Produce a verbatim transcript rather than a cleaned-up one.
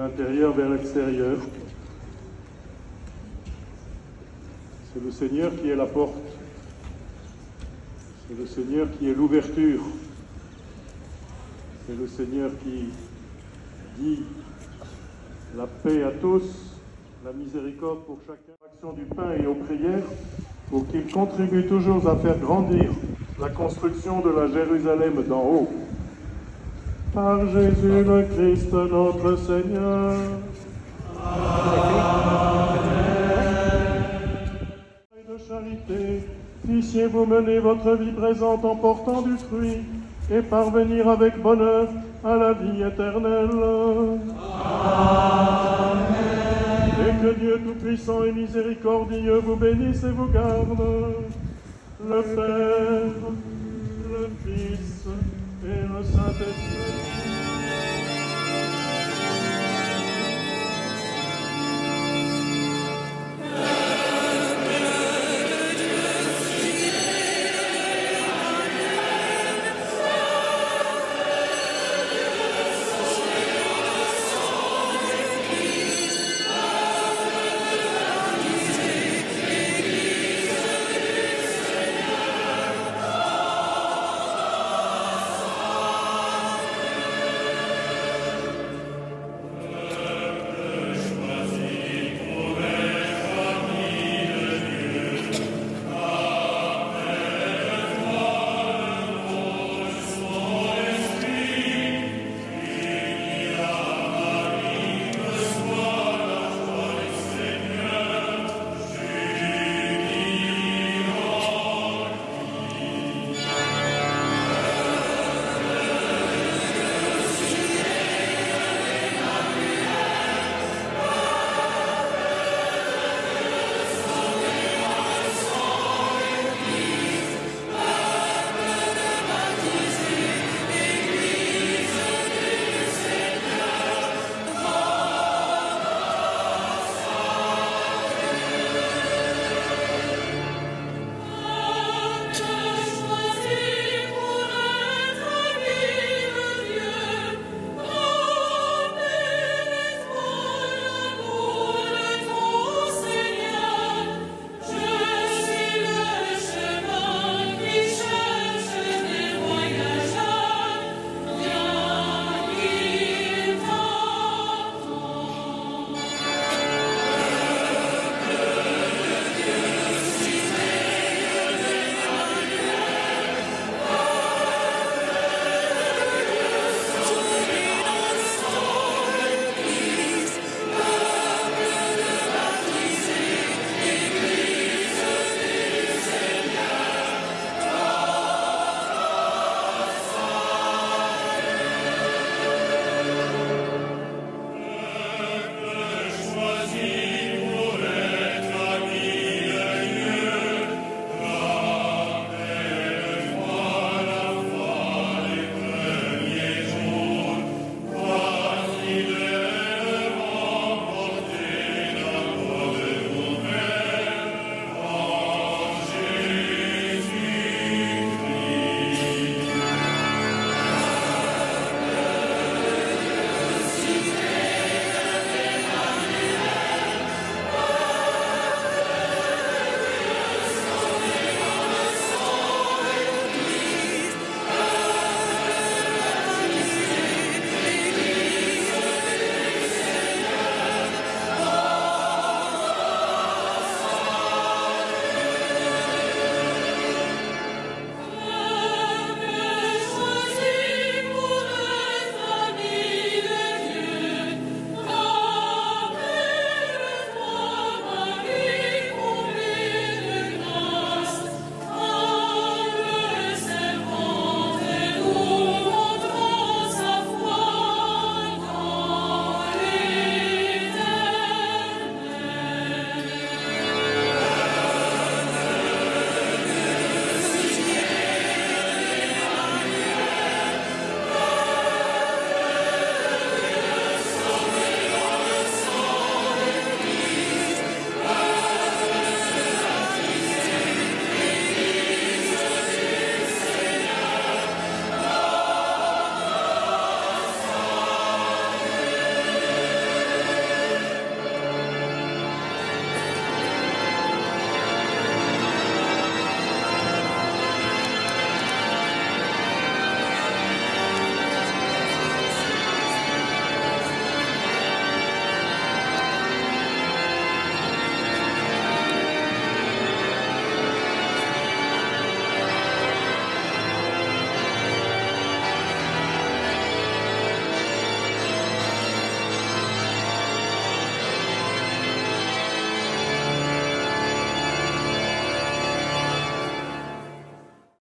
l'intérieur vers l'extérieur. C'est le Seigneur qui est la porte. C'est le Seigneur qui est l'ouverture. C'est le Seigneur qui dit la paix à tous, la miséricorde pour chacun, l'action du pain et aux prières, pour qu'il contribue toujours à faire grandir la construction de la Jérusalem d'en haut. Par Jésus le Christ notre Seigneur. Amen. De charité, puissiez-vous mener votre vie présente en portant du fruit et parvenir avec bonheur à la vie éternelle. Amen. Et que Dieu Tout-Puissant et Miséricordieux vous bénisse et vous garde, le Père, le Fils et le Saint-Esprit.